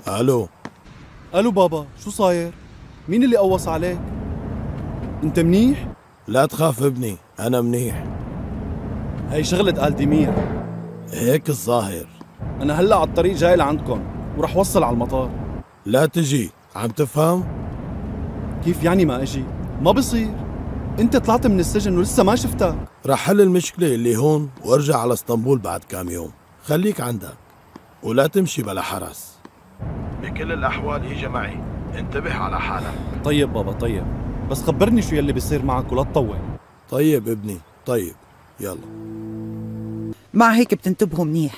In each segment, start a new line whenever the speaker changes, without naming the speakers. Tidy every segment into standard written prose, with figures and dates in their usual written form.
الو.
الو بابا، شو صاير؟ مين اللي قوص عليك؟ انت منيح؟
لا تخاف ابني، انا منيح.
هي شغلة آل ديمير.
هيك الظاهر.
انا هلا على الطريق جاي لعندكم ورح وصل على المطار.
لا تجي، عم تفهم؟
كيف يعني ما اجي؟ ما بصير، انت طلعت من السجن ولسه ما شفتك.
رح حل المشكلة اللي هون وارجع على اسطنبول بعد كام يوم. خليك عندك ولا تمشي بلا حرس. بكل الأحوال اجى معي، انتبه على حالك.
طيب بابا طيب، بس خبرني شو يلي بيصير معك ولا تطول.
طيب ابني طيب، يلا.
مع هيك بتنتبهوا منيح.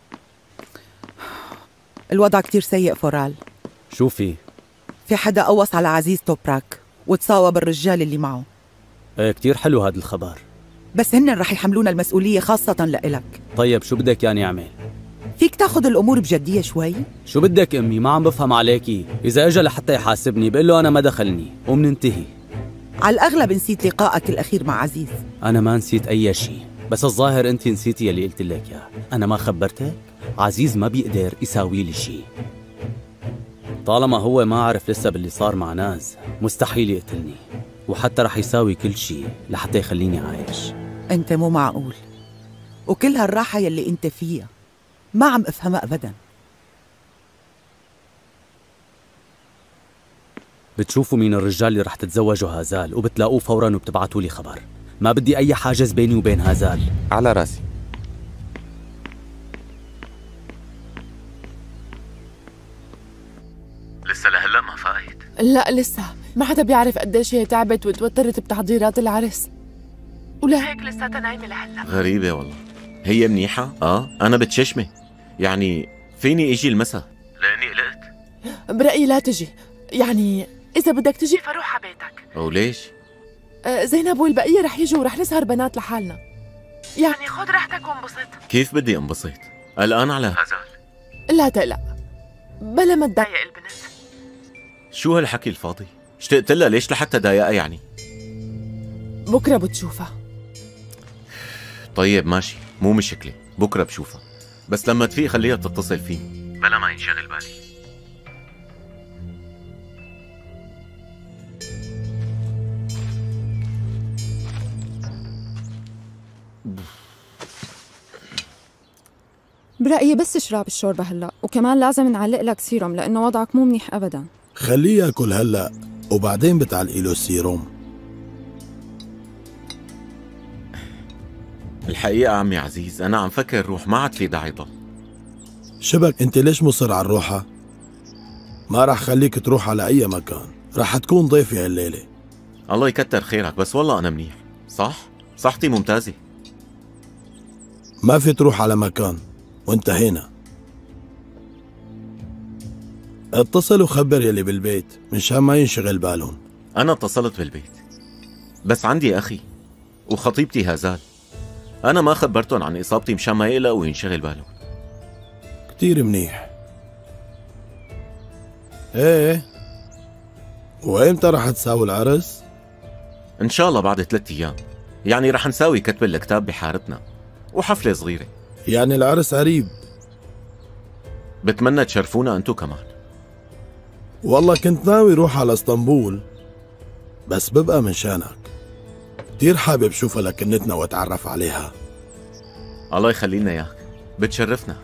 الوضع كتير سيء فورال.
شو في
حدا قوص على عزيز توبراك وتصاوب الرجال اللي معه.
ايه كتير حلو هذا الخبر.
بس هن رح يحملون المسؤولية خاصة لإلك.
طيب شو بدك يعني اعمل؟
فيك تاخذ الأمور بجدية شوي؟
شو بدك امي، ما عم بفهم عليكي. اذا اجى لحتى يحاسبني بقول له انا ما دخلني ومننتهي.
على الأغلب نسيت لقائك الأخير مع عزيز.
انا ما نسيت اي شيء، بس الظاهر انت نسيتي يلي قلت لك اياه. انا ما خبرتك؟ عزيز ما بيقدر يساوي لي شيء. طالما هو ما عرف لسه باللي صار مع ناز مستحيل يقتلني، وحتى رح يساوي كل شيء لحتى يخليني عايش.
أنت مو معقول، وكل هالراحة يلي أنت فيها ما عم أفهمها أبداً.
بتشوفوا مين الرجال اللي رح تتزوجوا هازال وبتلاقوه فوراً وبتبعتوا لي خبر. ما بدي أي حاجز بيني وبين هازال.
على راسي.
لسه لهلا ما فايت؟
لا لسه، ما حدا بيعرف قديش هي تعبت وتوترت بتحضيرات العرس، ولهيك لساتها نايمة لهلا.
غريبة والله. هي منيحة؟ أنا بتششمة، يعني فيني إجي المسا؟ لأني قلقت.
برأيي لا تجي، يعني إذا بدك تجي فروح على بيتك.
وليش؟
زينب والبقية رح يجوا ورح نسهر بنات لحالنا، يعني خد راحتك وانبسط.
كيف بدي انبسط؟ قلقان على هزال.
لا تقلق، بلا ما تضايق البنت.
شو هالحكي الفاضي؟ اشتقت لها ليش لحتى ضايقها يعني؟
بكرة بتشوفها.
طيب ماشي، مو مشكلة، بكرة بشوفها، بس لما تفيق خليها تتصل فيني بلا ما ينشغل بالي.
برأيي بس اشرب الشوربة هلا، وكمان لازم نعلق لك سيروم لأنه وضعك مو منيح أبدا.
خليه ياكل هلا وبعدين بتعلقي له السيروم.
الحقيقة عمي عزيز أنا عم فكر روح، ما عاد في داعي ضل.
شبك انت ليش مصر على الروحة؟ ما رح خليك تروح على أي مكان، رح تكون ضيفي هالليلة.
الله يكتر خيرك، بس والله أنا منيح. صح؟ صحتي ممتازة.
ما في تروح على مكان وانتهينا. اتصل وخبر يلي بالبيت مشان ما ينشغل بالهم.
أنا اتصلت بالبيت، بس عندي أخي وخطيبتي هازال، أنا ما خبرتهم عن إصابتي مشان ما يقلقوا وينشغل بالهم.
كتير منيح. ايه، وإمتى رح تساوي العرس؟
إن شاء الله بعد 3 أيام، يعني رح نساوي كتب الكتاب بحارتنا وحفلة صغيرة.
يعني العرس قريب.
بتمنى تشرفونا أنتو كمان.
والله كنت ناوي روح على اسطنبول، بس ببقى من شانك، كتير حابب شوفها لكنتنا واتعرف عليها.
الله يخلينا إياك، بتشرفنا.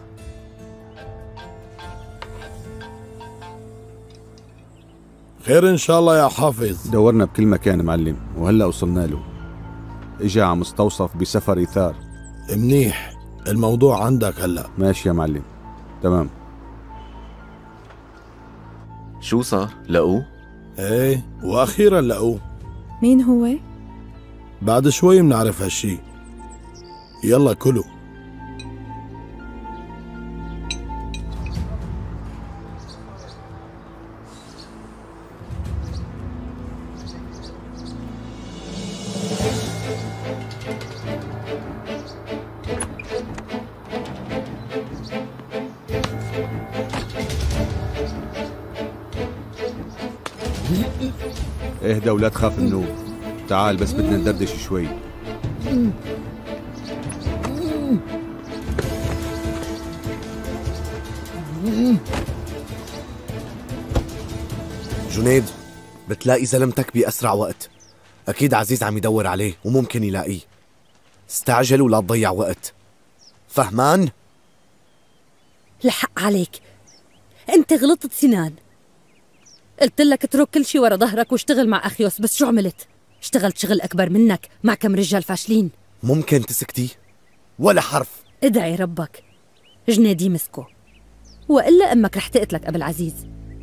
خير إن شاء الله يا حافظ.
دورنا بكل مكان معلم وهلأ وصلنا له. إجا على مستوصف بسفر إيثار.
منيح، الموضوع عندك هلأ.
ماشي يا معلم، تمام.
شو صار؟ لقوه؟
ايه، وأخيرا لقوه.
مين هو؟
بعد شوي بنعرف هالشي. يلا كلوا.
اهدى ولا تخاف النوم. تعال بس بدنا ندردش شوي.
جنيد، بتلاقي زلمتك بأسرع وقت. أكيد عزيز عم يدور عليه وممكن يلاقيه. استعجل ولا تضيع وقت، فهمان؟
الحق عليك، انت غلطت سنان. قلت لك اترك كل شي ورا ظهرك واشتغل مع أخيوس، بس شو عملت؟ اشتغلت شغل أكبر منك مع كم رجال فاشلين.
ممكن تسكتي؟ ولا حرف.
ادعي ربك جنيدي مسكه، وإلا أمك رح تقتلك أبو العزيز.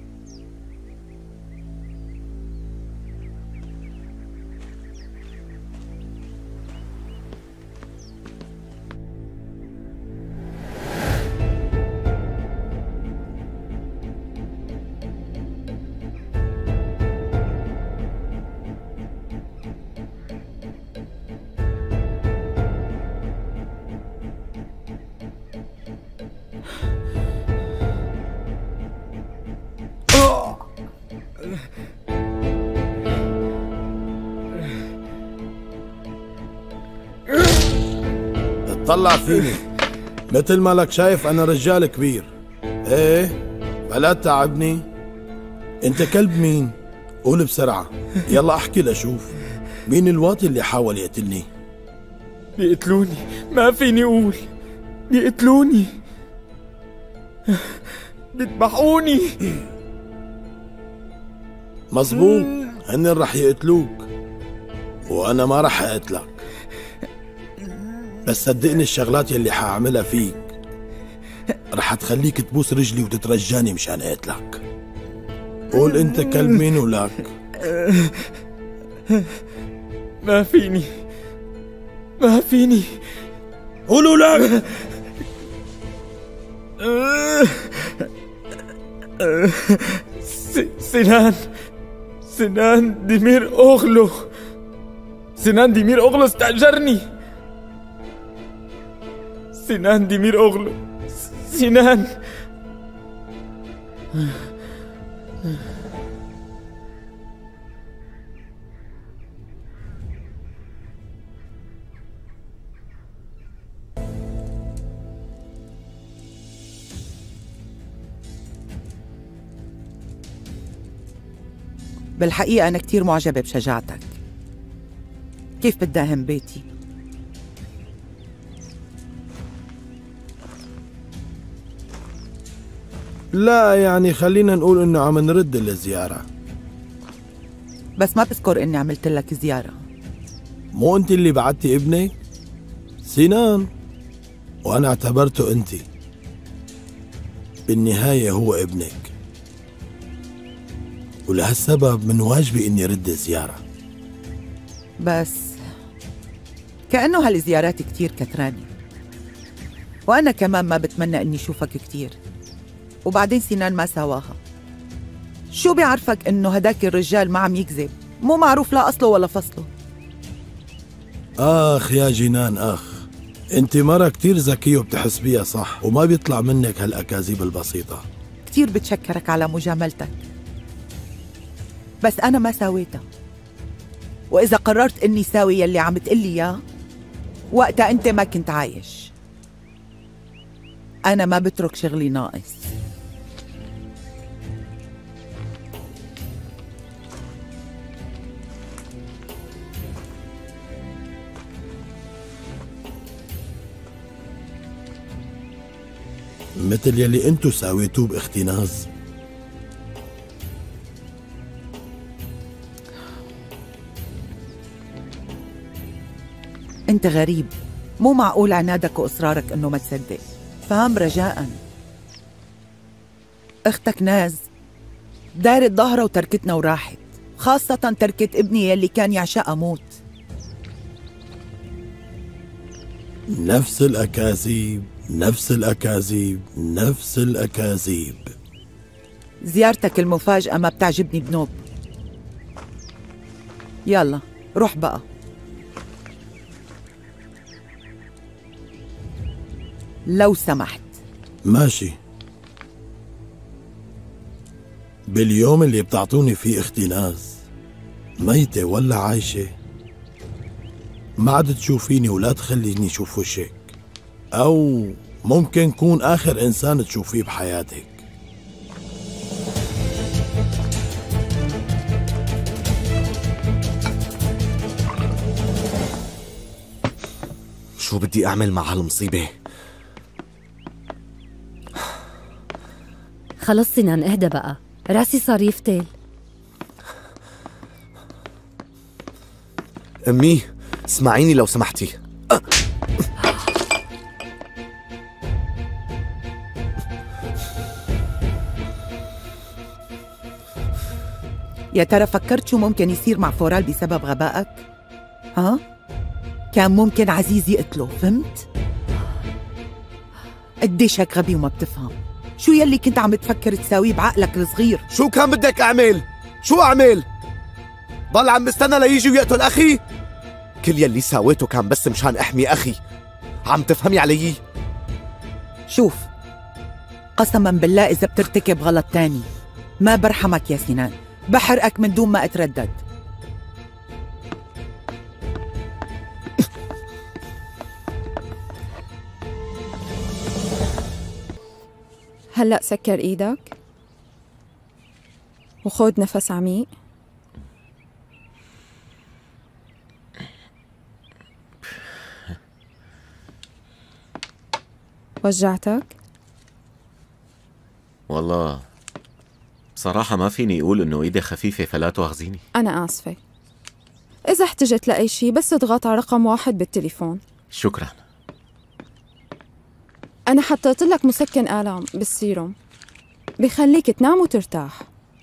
طلع فيني مثل ما لك شايف أنا رجال كبير. إيه فلا تتعبني. أنت كلب مين؟ قول بسرعة، يلا أحكي لأشوف مين الواطي اللي حاول يقتلني.
بيقتلوني، ما فيني أقول. بيقتلوني، بيذبحوني.
مظبوط، هن رح يقتلوك وأنا ما رح أقتلك، بس صدقني الشغلات يلي حاعملها فيك رح تخليك تبوس رجلي وتترجاني مشان قتلك. قول انت كلب مين ولك؟
ما فيني، ما فيني.
قولوا لك.
سنان ديمير أوغلو. سنان ديمير أوغلو استأجرني. سنان ديمير أوغلو. سنان.
بالحقيقة أنا كتير معجبة بشجاعتك. كيف بتداهم بيتي؟
لا يعني خلينا نقول انه عم نرد الزيارة.
بس ما بذكر اني عملت لك زيارة.
مو انت اللي بعتي ابنك؟ سنان، وانا اعتبرته انت. بالنهاية هو ابنك، ولهالسبب من واجبي اني رد الزيارة.
بس كأنه هالزيارات كتير كثراني، وأنا كمان ما بتمنى إني شوفك كتير. وبعدين سنان ما سواها. شو بيعرفك إنه هداك الرجال ما عم يكذب؟ مو معروف لا أصله ولا فصله.
آخ يا جنان آخ، أنت مرة كتير ذكية وبتحسبيها صح، وما بيطلع منك هالأكاذيب البسيطة.
كتير بتشكرك على مجاملتك، بس أنا ما ساويتها. وإذا قررت إني ساوي يلي عم تقلي إياه، وقتها أنت ما كنت عايش. أنا ما بترك شغلي ناقص.
مثل يلي انتو ساويتوه باختناز.
انت غريب، مو معقول عنادك واصرارك انه ما تصدق. فهم رجاء، اختك ناز دارت ظهرها وتركتنا وراحت، خاصة تركت ابني يلي كان يعشقها موت.
نفس الأكاذيب، نفس الأكاذيب، نفس الأكاذيب.
زيارتك المفاجأة ما بتعجبني بنوب. يلا روح بقى. لو سمحت.
ماشي. باليوم اللي بتعطوني فيه اختناز، ميتة ولا عايشة، ما عاد تشوفيني ولا تخليني اشوف وشك، او ممكن كون اخر انسان تشوفيه بحياتك.
شو بدي أعمل مع هالمصيبة؟
خلص سنان اهدى بقى، راسي صار يفتل.
أمي اسمعيني لو سمحتي.
يا ترى فكرت شو ممكن يصير مع فورال بسبب غبائك؟ ها؟ كان ممكن عزيز يقتله، فهمت؟ قديش هيك غبي وما بتفهم؟ شو يلي كنت عم تفكر تساويه بعقلك الصغير؟
شو كان بدك أعمل؟ شو أعمل؟ ضل عم بستنى ليجي ويقتل أخي؟ كل يلي ساويته كان بس مشان أحمي أخي. عم تفهمي علي؟
شوف، قسما بالله إذا بترتكب غلط تاني ما برحمك يا سنان، بحرقك من دون ما أتردد.
هلأ سكر إيدك وخود نفس عميق. وجعتك؟
والله بصراحة ما فيني أقول إنه إيدي خفيفة فلا تواخذيني.
أنا آسفة. إذا احتجت لأي شي بس اضغط على رقم 1 بالتليفون.
شكراً.
أنا حطيت لك مسكن آلام بالسيروم بخليك تنام وترتاح.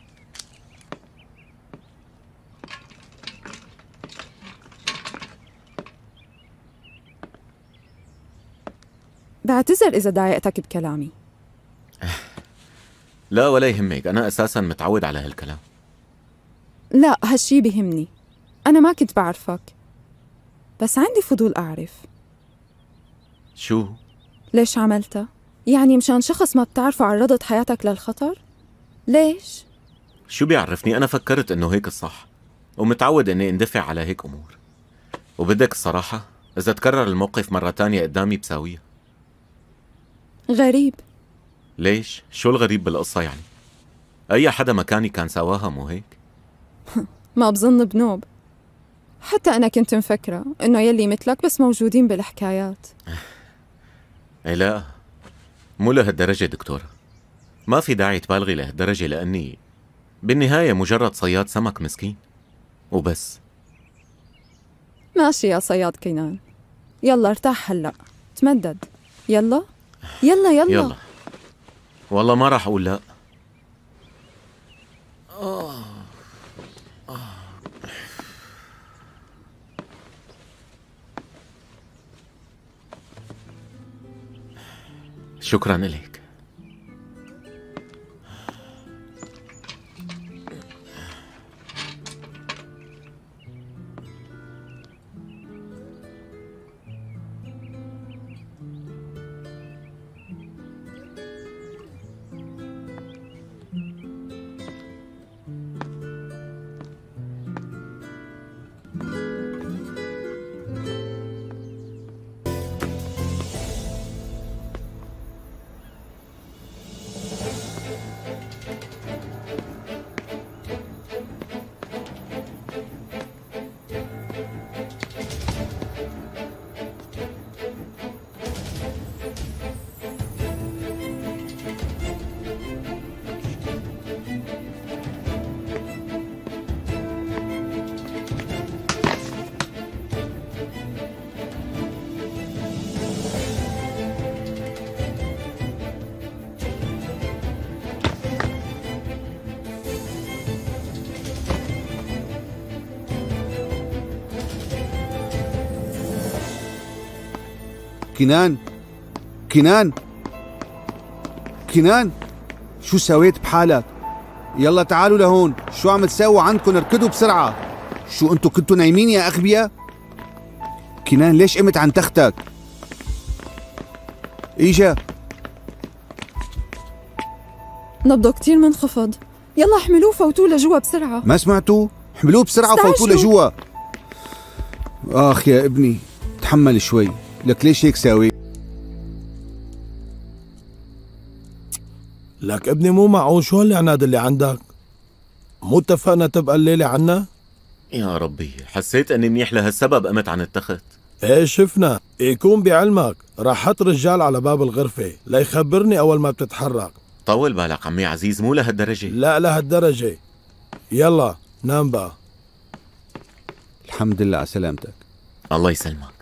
بعتذر إذا ضايقتك بكلامي.
لا ولا يهمك، أنا أساساً متعود على هالكلام.
لا هالشي بيهمني. أنا ما كنت بعرفك بس عندي فضول أعرف.
شو؟
ليش عملتها؟ يعني مشان شخص ما بتعرفه عرضت حياتك للخطر؟ ليش؟
شو بيعرفني؟ أنا فكرت إنه هيك الصح ومتعود إني اندفع على هيك أمور. وبدك الصراحة إذا تكرر الموقف مرة تانية قدامي بساويها.
غريب.
ليش؟ شو الغريب بالقصة يعني؟ أي حدا مكاني كان سواها مو هيك؟
ما بظن بنوب. حتى أنا كنت مفكرة إنه يلي مثلك بس موجودين بالحكايات.
إيه لا، مو لهالدرجة دكتورة. ما في داعي تبالغي لهالدرجة لأني بالنهاية مجرد صياد سمك مسكين وبس.
ماشي يا صياد كينان، يلا ارتاح هلأ، تمدد. يلا يلا يلا
يلا. والله ما راح أقول لا. شكرا لك.
كنان كنان كنان، شو سويت بحالك؟ يلا تعالوا لهون، شو عم تسووا عندكم؟ اركضوا بسرعة. شو انتو كنتوا نايمين يا أغبياء؟ كنان ليش قمت عن تختك؟ إيجا
نبضه كتير منخفض، يلا احملوه فوتوه لجوا بسرعة.
ما سمعتوا؟ حملوه بسرعة وفوتوه لجوا. آخ يا ابني تحمل شوي، لك ليش هيك ساوي؟
لك ابني مو معقول، شو هالعناد اللي عندك؟ مو اتفقنا تبقى الليلة عنا؟
يا ربي، حسيت اني منيح لهالسبب قمت عن التخت.
ايه شفنا، يكون بعلمك راح حط رجال على باب الغرفة ليخبرني أول ما بتتحرك.
طول بالك عمي عزيز، مو لهالدرجة.
لا لهالدرجة. يلا نام بقى.
الحمد لله على سلامتك.
الله يسلمك.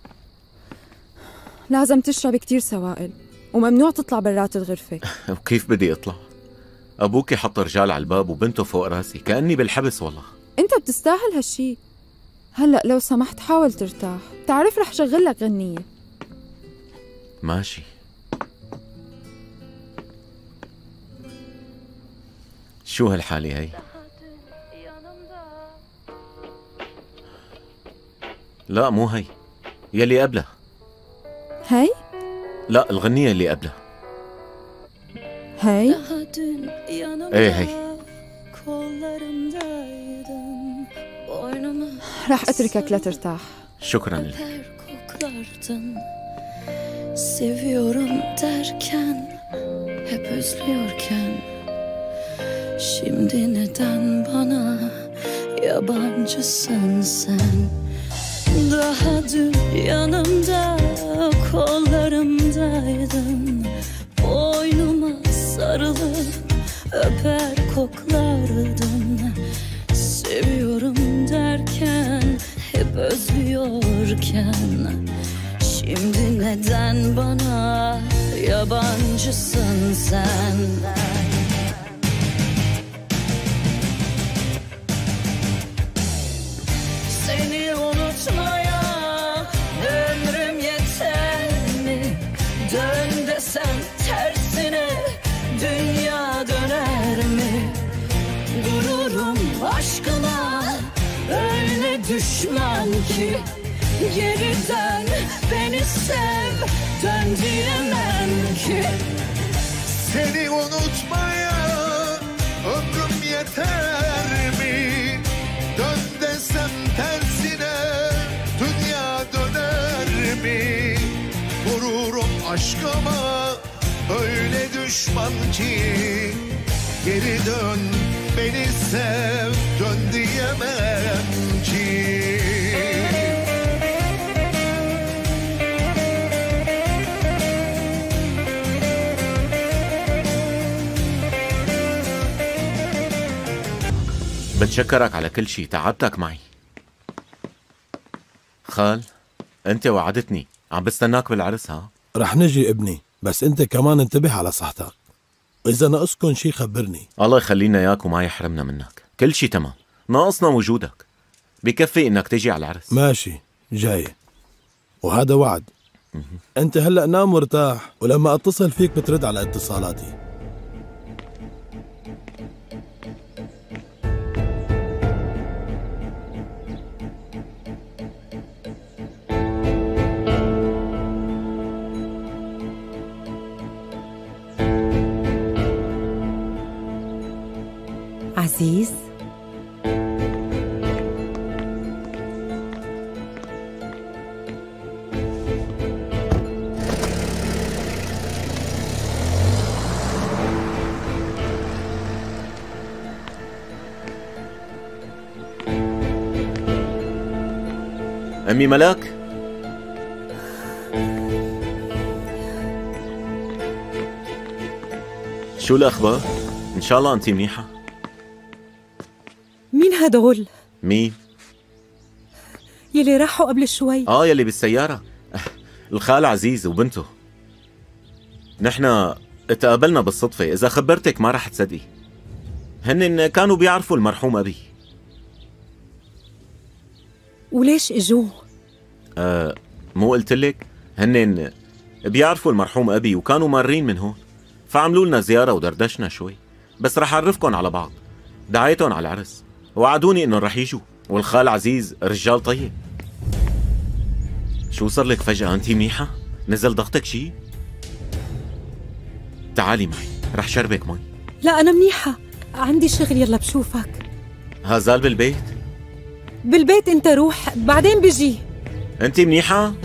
لازم تشرب كتير سوائل وممنوع تطلع برات الغرفة.
وكيف بدي اطلع؟ ابوكي حط رجال على الباب وبنته فوق راسي، كأني بالحبس والله.
انت بتستاهل هالشي. هلأ لو سمحت حاول ترتاح، تعرف رح شغل لك غنية.
ماشي. شو هالحالة هي؟ لا مو هي، يلي قبلها.
هي؟
لا الغنية اللي قبلها.
هي؟
ايه هي.
رح اتركك لترتاح.
شكرا لك.
Seviyorum derken, hep özlüyorken, şimdi neden bana yabancısın sen? Daha dün yanımda, kollarımdaydın, boynuma sarılıp öper koklardın. Seviyorum derken, hep özlüyorken, şimdi neden bana yabancısın sen? Seni unutmaya ömrüm yeter mi? Dön desem tersine dünya döner mi? Gururum aşkına öyle düşman ki, geri dön beni sev, dön diyemem ki.
Seni unutmaya ömrüm yeter mi? Dön desem tersine dünya döner mi? Vururum aşkıma öyle düşman ki, geri dön beni sev, dön diyemem ki.
بتشكرك على كل شي، تعبتك معي. خال، انت وعدتني، عم بستناك بالعرس. ها
رح نجي ابني، بس انت كمان انتبه على صحتك، إذا ناقصكن شي خبرني.
الله يخلينا اياك وما يحرمنا منك، كل شي تمام، ناقصنا وجودك، بكفي انك تجي على العرس.
ماشي جاي، وهذا وعد. انت هلأ نام وارتاح، ولما اتصل فيك بترد على اتصالاتي.
عزيز،
أمي ملاك، شو الأخبار؟ إن شاء الله أنتِ منيحة.
مين هدول؟
مين؟
يلي راحوا قبل شوي.
يلي بالسيارة، الخال عزيز وبنته. نحن تقابلنا بالصدفة، إذا خبرتك ما رح تصدقي. هن كانوا بيعرفوا المرحوم أبي.
وليش اجوا؟
مو قلتلك؟ هن بيعرفوا المرحوم أبي وكانوا مارين من هون، فعملوا لنا زيارة ودردشنا شوي، بس رح أعرفكن على بعض. دعيتهم على العرس، وعدوني إنه رح يجوا، والخال عزيز رجال طيب. شو صار لك فجأة؟ أنتِ منيحة؟ نزل ضغطك شي؟ تعالي معي، رح شربك مي.
لا أنا منيحة، عندي شغل، يلا بشوفك.
هازال بالبيت؟
بالبيت، أنت روح بعدين بجي.
أنتِ منيحة؟